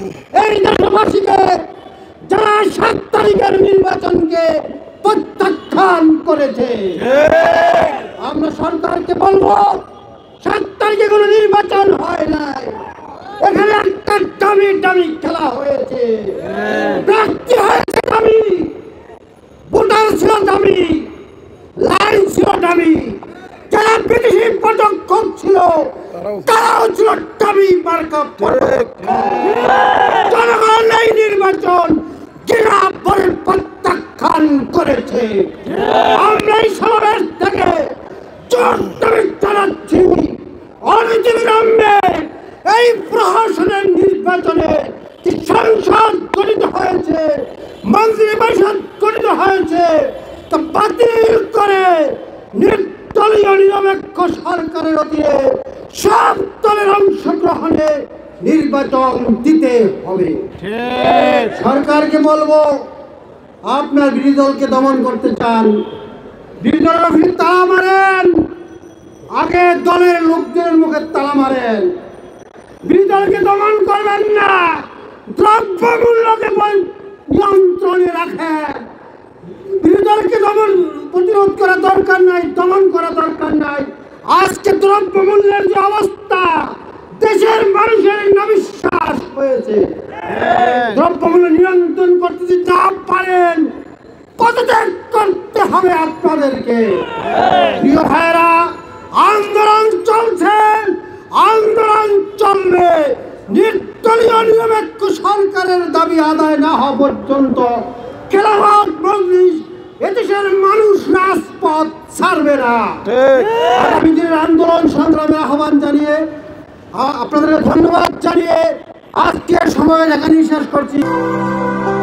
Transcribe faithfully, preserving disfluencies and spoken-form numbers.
এই দেশবাসীকে যারা সাত তারিখের নির্বাচনকে প্রত্যাখ্যান করেছে, আমরা সরকারকে বলবো সাত তারিখে কোনো নির্বাচন হয় নাই, এখানে একটা দামি দামি খেলা হয়েছে, ব্যক্তি হয়েছে দামি, ভোটার ছিল দামি, লাইন ছিল দামি, যারা বিদেশি পদক্ষেপ ছিল তারাও ছিল দামি মার্কা পদক্ষেপ। জনগণ এই নির্বাচন জেলা পরে প্রত্যাখ্যান করেছে। আমরা এই সমাবেশ থেকে জোর দাবি জানাচ্ছি, অনতিবিলম্বে এই প্রশাসনের নির্বাচনে যে সংসদ গঠিত হয়েছে, মন্ত্রী পরিষদ গঠিত হয়েছে, তা বাতিল করে নির্দলীয় নিরপেক্ষ সরকারের অধীনে সব দলের অংশগ্রহণে নির্বাচন দিতে হবে। সরকারকে বলবো, আপনার বিরোধী দলকে দমন করতে চান, বিরোধী দলের মুখে তালা মারেন, আগে দলের লোকদের মুখে তালা মারেন। বিরোধী দলকে দমন করবেন না, দ্রব্য মূল্যকে নিয়ন্ত্রণে রাখেন। বিরোধী দলকে দমন প্রতিরোধ করা দরকার নাই, দমন করা দরকার নাই। আজকে দ্রব্য মূল্যের যে অবস্থা, দেশের মানুষের নাবিশ্বাস হয়েছে। দ্রব্যমূল্য নিয়ন্ত্রণ করতে যদি না পারেন, পদত্যাগ করতে হবে আপনাদেরকে। প্রিয় ভাইরা, আন্দোলন চলছে, আন্দোলন চলবে। নির্দলীয় নিরপেক্ষ সরকারের দাবি আদায় না হওয়া পর্যন্ত খেলাফত মজলিস এদেশের মানুষ রাজপথ ছাড়বে না। আগামী দিনের আন্দোলন সংগ্রামের আহ্বান জানিয়ে, আপনাদের ধন্যবাদ জানিয়ে আজকের সময় এখানেই শেষ করছি।